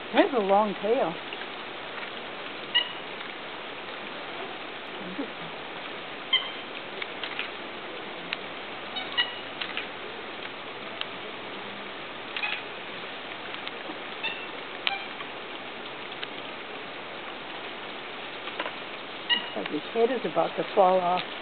It has a long tail. Looks like his head is about to fall off.